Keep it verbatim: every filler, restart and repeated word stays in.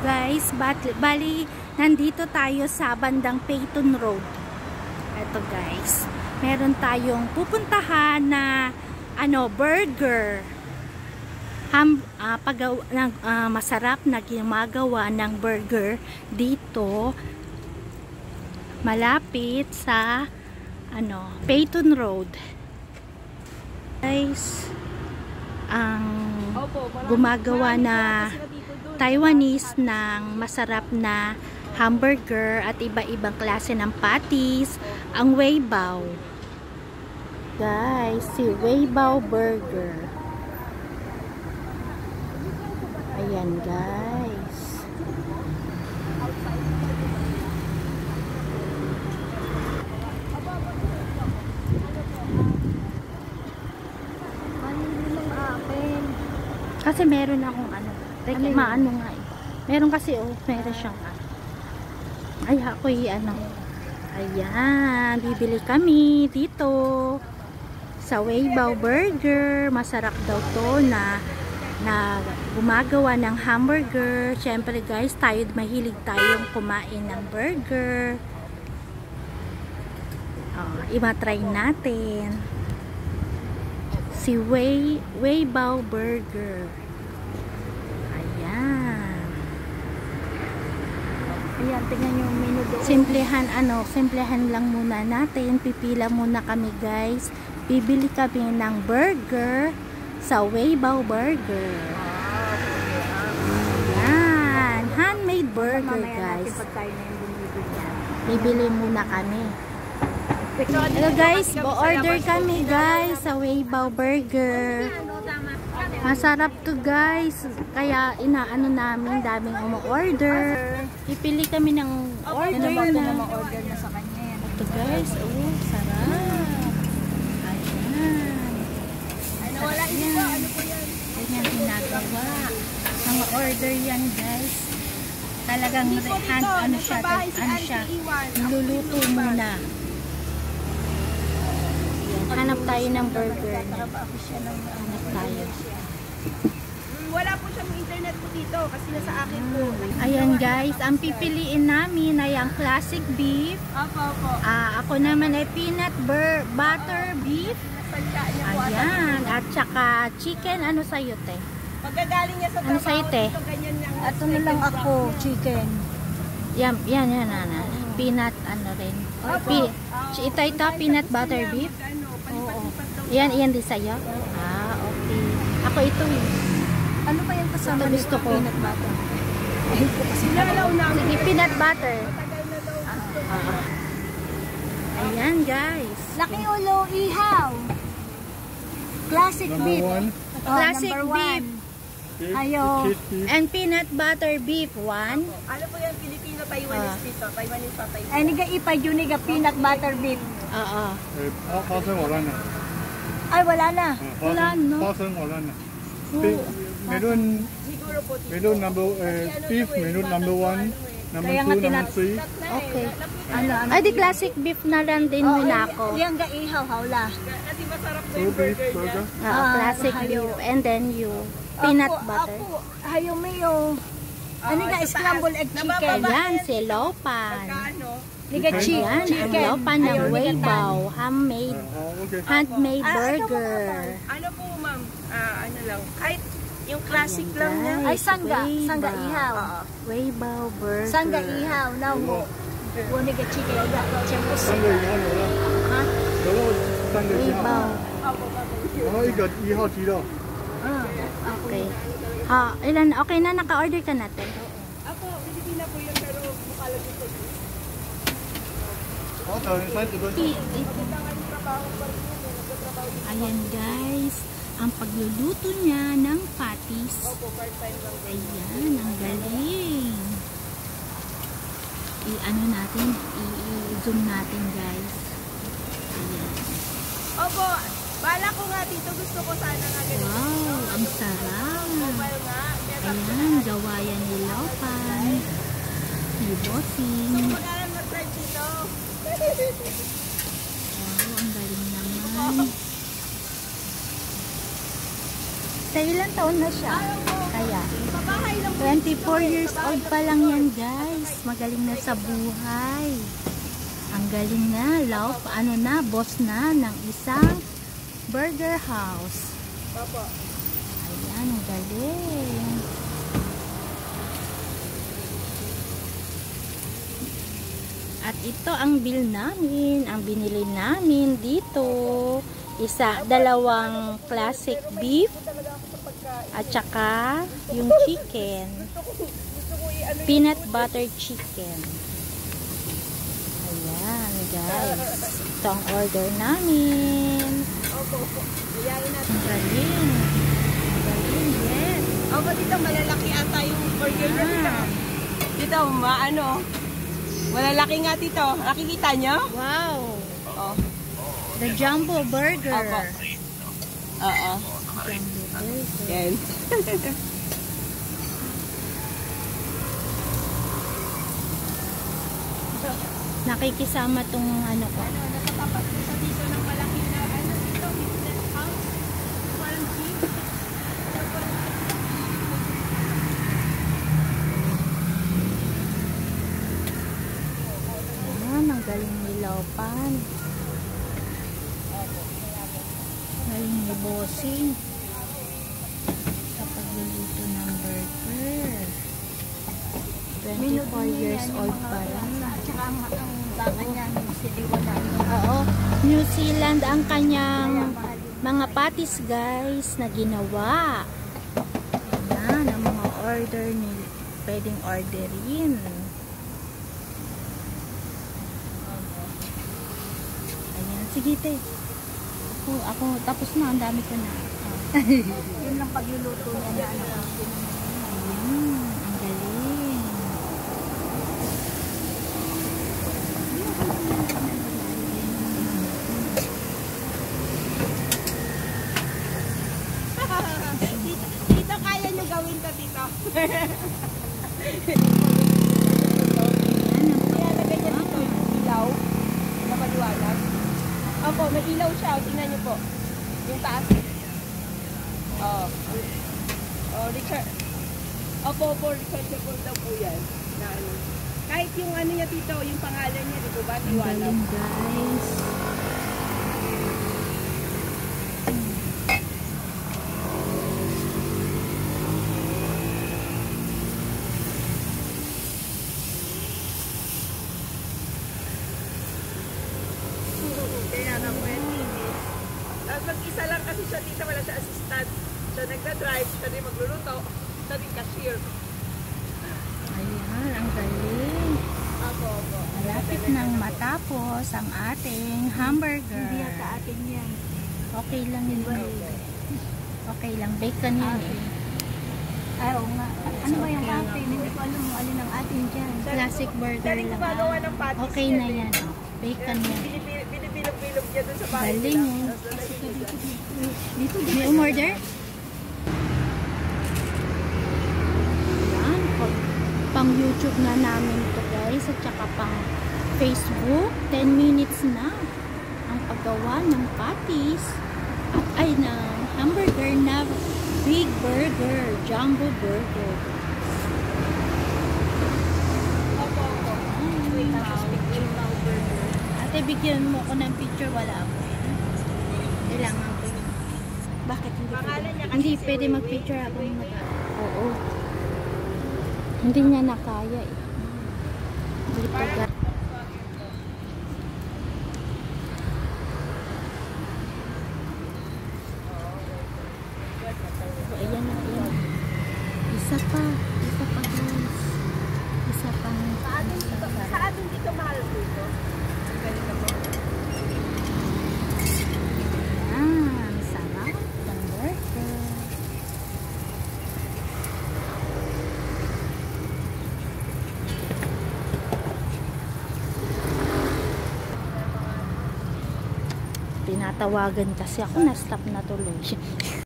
guys, bali nandito tayo sa bandang Peyton Road. Ito guys, meron tayong pupuntahan na ano, burger. Ham, uh, pagaw, uh, masarap na ginagawa ng burger dito malapit sa ano, Peyton Road. Guys, ang gumagawa na Taiwanese ng masarap na hamburger at iba-ibang klase ng patties, ang Weibao. Guys, si Weibao Burger. Ayan guys. Kasi meron akong ano, ano maano nga eh. Meron kasi oh, meron siyang ano. Ay, ako eh, ano. Ayan, bibili kami dito sa Weibao Burger. Masarap daw to na na gumagawa ng hamburger. Syempre guys, tayo mahilig tayong kumain ng burger. Oh, iba-try natin. Si Wei, Weibao Burger. Ayan. Ayan, tingnan yung menu doon. Simplehan, ano, simplehan lang muna natin. Pipila muna kami guys. Bibili kami ng burger sa Weibao Burger. Ayan. Handmade burger guys. Bibili muna kami. Hello guys, bo-order kami guys sa Weibao Burger. Masarap to guys. Kaya inaano namin, daming umu-order. Ipili kami ng order na. order na sa kanya. Ito guys, oh, sarap. Ayan. Ayan. Ayan ginagawa. Mga order yan guys. Talagang hand, ano siya, ano siya, niluluto muna. Hanap tayo ng burger. Hanap tayo. Wala po siyang internet po dito kasi nasa akin po. Ayan guys, ang pipiliin namin ay ang classic beef. Opo, opo. Ah, ako naman ay peanut butter beef. Ayan, at saka chicken, ano sa'yo te? Pagkagaling niya sa Ano sa'yo te? Ito na lang ako, chicken. Yan, yan, yan, yan. Peanut, ano rin. Pi ito, ito, peanut butter beef. Oo. Yan, yan din sa'yo? Ah, okay. Ako ito eh. Ano pa yung kasama ito gusto ko? Peanut butter. Sige, peanut butter. Ah. Ayan, guys. Laki ulo, ihaw. Classic beef. One. Oh, Classic beef. Ayo. And peanut butter beef, one. Ano po yung Filipino Taiwanese dito? Taiwanese pa Taiwanese. Ay, niga ipa yun, niga peanut butter beef. Oo. Eh, 파생 wala na. Ay, wala na. Wala, no? 파생 wala na. Meron, Siguro po dito. meron number, eh, beef, meron number one, number Kaya two, nga number tinat- three. Okay. Ano, ano? Ay, di classic beef na lang din Oh, muna ako. Yan ga ihaw, hawla. Kasi masarap po Two yung beef, burger niya. burger. Oo, Ah, classic hayo. beef. And then you, peanut Ako, butter. Ako, hayo mayo. Ano Oo, nga, sa scrambled taas. egg chicken. Nabababa. Ayan, si Lopan. Ano? Niga chi Ayan, ang chicken. Lopan ng Ayaw, niga Weibao. Handmade, Oh, okay. handmade Ah, ito burger. Ano po ma'am? Ah, ano lang. Kahit yung classic lang niya. Guys, Ay, sangga. Weibao. Sangga ihaw. Oo. Weibao burger. Sangga ihaw. Now mo. Wo niga chicken. Oga, siyempre stange 이하는 wala. Ha? Dalawa, stange Weibao. 이하. Oh, 이거 이하 뒤라. Ah. Okay. Ha, ilan? Okay na, naka-order ka natin. Ako, Pilipina po yun pero mukha lang dito. Oh, 다른 사이즈 도 Ayan guys, ang pagluluto niya ng patties. Ayan, ang galing. I-ano natin, i-zoom natin guys. Ayan. Opo, bala ko nga dito. Gusto ko sana nga ganito. Wow, ang sarap. Mobile nga. Ayan, gawa yan ni Lopan. Ni Bossing. Magalang mag-drive dito. Wow, ang galing naman. Sa ilang taon na siya? Kaya, Pabahay lang po. twenty-four years old pa lang yan, guys. Magaling na sa buhay. Ang galing na. Love, ano na, boss na ng isang burger house. Opo. Ayan, ang galing. At ito ang bill namin, ang binili namin dito. Isa, dalawang classic beef at saka yung chicken. Peanut butter chicken. Ayan, guys. Ito ang order namin. Opo, opo. Iyayin natin. Ang galing. Ang galing, yes. Opo, dito malalaki ata yung burger niya dito. Ah. Dito, maano. Malalaki nga dito. Nakikita niyo? Wow. Oh. The jumbo burger. Opo. Oo. Jumbo burger. Yan. Nakikisama tong ano ko. Ano, nakatapat ko sa dito ng malaki na ano dito, business house. Parang jeep. Ayan, ang galing ni Laupan. Galing ni Bossing. Sa pagluluto ng burger. twenty-four years old pa lang. Tsaka ang ang baka niya, siliwala. Oo. New Zealand ang kanyang mga patis, guys, na ginawa. Ayan, ang mga order ni pwedeng orderin. Ayan, sige te. Ako, ako, tapos na, ang dami ko na. Yun lang pagluluto niya na ano. Ayan, ang galing. Dito, dito kaya nyo gawin to dito. Ayan, ang Kaya lagay niya dito yung ilaw na maliwanag. Opo, may ilaw siya. Tingnan niyo po. Yung taas. Oh. Oh, Richard. Opo, opo, rechargeable daw po yan. Na ano. Kahit yung ano niya dito, yung pangalan niya, di po ba? Ang Liwanag. galing, guys. Kaya nga pwede. Tapos mag-isa lang kasi siya dito, wala siya assistant. Siya nagda-drive, siya rin magluluto, siya rin cashier. Ayan, ang galing. Opo, opo. Malapit nang matapos ang ating hamburger. Hindi yata atin yan. Okay lang yun. Okay lang. Bacon yun eh. Ay, oo nga. Ano ba yung Okay lang. atin? Hindi ko alam kung alin ang atin dyan. Classic burger Siya rin lang. gumagawa ng patis. Okay na yan. oh. Bacon yan. Binibilog-bilog niya dun sa bahay. Galing nila. eh. Tapos lalagay niya dyan. Dito, May umorder? Yan. Pag, pang YouTube na namin to guys. At saka pang Facebook. ten minutes na. Ang paggawa ng patis. At ay ng hamburger na big burger. Jumbo burger. Opo, opo. Tapos picture burger. Ate, bigyan mo ko ng picture. Wala ako eh. Kailangan ko yun. Bakit hindi Pangalan pwede? niya kasi Hindi si pwede Weiwei. mag-picture ako ng nag Oo. Hindi niya nakaya eh. Dito ga. So, ayan na, ayan. Isa pa. Isa pa guys. Isa pang Sa atin dito, sa atin dito mahal po ito. Ang galing na po. Ayan. Sarap. Ang burger. Tinatawagan kasi ako, na-stop na tuloy.